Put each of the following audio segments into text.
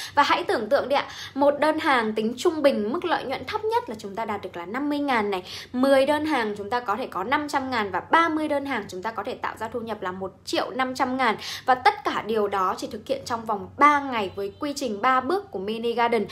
Và hãy tưởng tượng đi ạ, một đơn hàng tính trung bình mức lợi nhuận thấp nhất là chúng ta đạt được là 50.000 này, 10 đơn hàng chúng ta có thể có 500.000 và 30 đơn hàng chúng ta có thể tạo ra thu nhập là 1.500.000. Và tất cả điều đó chỉ thực hiện trong vòng 3 ngày với quy trình 3 bước của Mini Garden.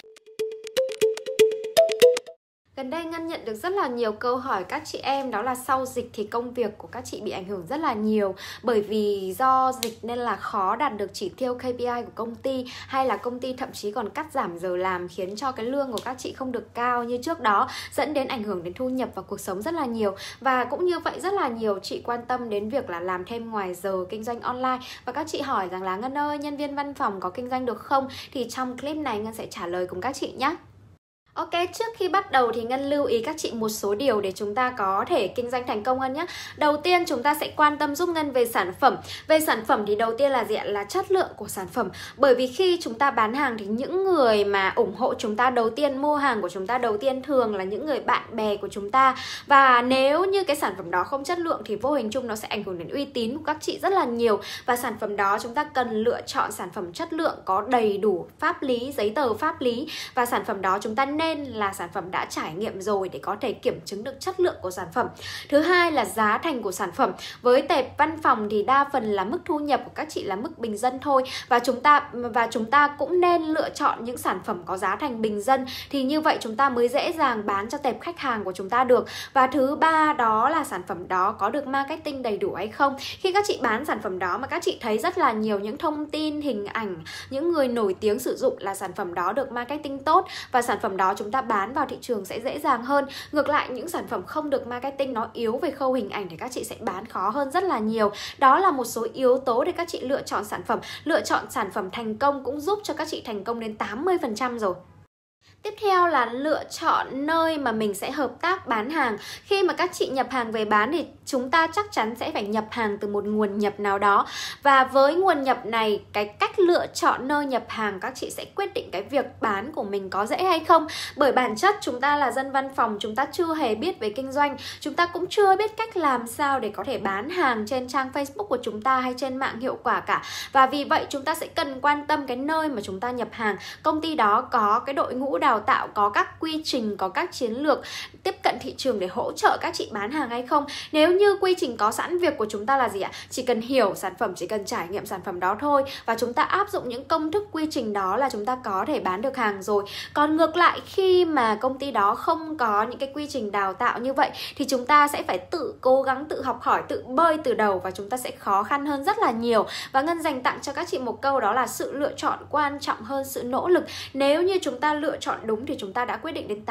Gần đây Ngân nhận được rất là nhiều câu hỏi các chị em, đó là sau dịch thì công việc của các chị bị ảnh hưởng rất là nhiều. Bởi vì do dịch nên là khó đạt được chỉ tiêu KPI của công ty, hay là công ty thậm chí còn cắt giảm giờ làm, khiến cho cái lương của các chị không được cao như trước đó, dẫn đến ảnh hưởng đến thu nhập và cuộc sống rất là nhiều. Và cũng như vậy rất là nhiều chị quan tâm đến việc là làm thêm ngoài giờ, kinh doanh online. Và các chị hỏi rằng là Ngân ơi, nhân viên văn phòng có kinh doanh được không? Thì trong clip này Ngân sẽ trả lời cùng các chị nhé. Ok, trước khi bắt đầu thì Ngân lưu ý các chị một số điều để chúng ta có thể kinh doanh thành công hơn nhé. Đầu tiên chúng ta sẽ quan tâm giúp Ngân về sản phẩm. Về sản phẩm thì đầu tiên là gì ạ? Là chất lượng của sản phẩm. Bởi vì khi chúng ta bán hàng thì những người mà ủng hộ chúng ta đầu tiên, mua hàng của chúng ta đầu tiên thường là những người bạn bè của chúng ta. Và nếu như cái sản phẩm đó không chất lượng thì vô hình chung nó sẽ ảnh hưởng đến uy tín của các chị rất là nhiều. Và sản phẩm đó chúng ta cần lựa chọn sản phẩm chất lượng, có đầy đủ pháp lý, giấy tờ pháp lý. Và sản phẩm đó chúng ta nên là sản phẩm đã trải nghiệm rồi để có thể kiểm chứng được chất lượng của sản phẩm. Thứ hai là giá thành của sản phẩm. Với tệp văn phòng thì đa phần là mức thu nhập của các chị là mức bình dân thôi, và chúng ta cũng nên lựa chọn những sản phẩm có giá thành bình dân, thì như vậy chúng ta mới dễ dàng bán cho tệp khách hàng của chúng ta được. Và thứ ba đó là sản phẩm đó có được marketing đầy đủ hay không. Khi các chị bán sản phẩm đó mà các chị thấy rất là nhiều những thông tin, hình ảnh, những người nổi tiếng sử dụng là sản phẩm đó được marketing tốt, và sản phẩm đó chúng ta bán vào thị trường sẽ dễ dàng hơn. Ngược lại, những sản phẩm không được marketing, nó yếu về khâu hình ảnh thì các chị sẽ bán khó hơn rất là nhiều. Đó là một số yếu tố để các chị lựa chọn sản phẩm. Lựa chọn sản phẩm thành công cũng giúp cho các chị thành công đến 80% rồi. Tiếp theo là lựa chọn nơi mà mình sẽ hợp tác bán hàng. Khi mà các chị nhập hàng về bán thì chúng ta chắc chắn sẽ phải nhập hàng từ một nguồn nhập nào đó. Và với nguồn nhập này, cái cách lựa chọn nơi nhập hàng các chị sẽ quyết định cái việc bán của mình có dễ hay không. Bởi bản chất chúng ta là dân văn phòng, chúng ta chưa hề biết về kinh doanh, chúng ta cũng chưa biết cách làm sao để có thể bán hàng trên trang Facebook của chúng ta hay trên mạng hiệu quả cả. Và vì vậy chúng ta sẽ cần quan tâm cái nơi mà chúng ta nhập hàng. Công ty đó có cái đội ngũ đào tạo, có các quy trình, có các chiến lược tiếp cận thị trường để hỗ trợ các chị bán hàng hay không. Nếu như quy trình có sẵn, việc của chúng ta là gì ạ? Chỉ cần hiểu sản phẩm, chỉ cần trải nghiệm sản phẩm đó thôi, và chúng ta áp dụng những công thức quy trình đó là chúng ta có thể bán được hàng rồi. Còn ngược lại, khi mà công ty đó không có những cái quy trình đào tạo như vậy thì chúng ta sẽ phải tự cố gắng, tự học hỏi, tự bơi từ đầu, và chúng ta sẽ khó khăn hơn rất là nhiều. Và Ngân dành tặng cho các chị một câu, đó là sự lựa chọn quan trọng hơn sự nỗ lực. Nếu như chúng ta lựa chọn đúng thì chúng ta đã quyết định đến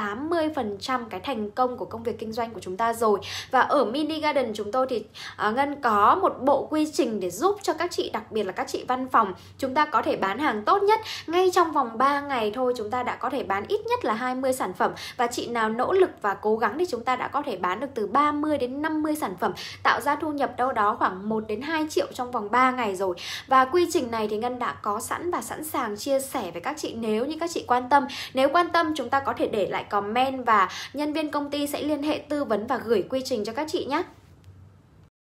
80% cái thành công của công việc kinh doanh của chúng ta rồi. Và ở Mini Garden chúng tôi thì Ngân có một bộ quy trình để giúp cho các chị, đặc biệt là các chị văn phòng, chúng ta có thể bán hàng tốt nhất. Ngay trong vòng 3 ngày thôi chúng ta đã có thể bán ít nhất là 20 sản phẩm. Và chị nào nỗ lực và cố gắng thì chúng ta đã có thể bán được từ 30 đến 50 sản phẩm, tạo ra thu nhập đâu đó khoảng 1 đến 2 triệu trong vòng 3 ngày rồi. Và quy trình này thì Ngân đã có sẵn và sẵn sàng chia sẻ với các chị nếu như các chị quan tâm. Nếu quan tâm chúng ta có thể để lại comment và nhân viên công ty sẽ liên hệ tư vấn và gửi quy trình cho các chị nhé.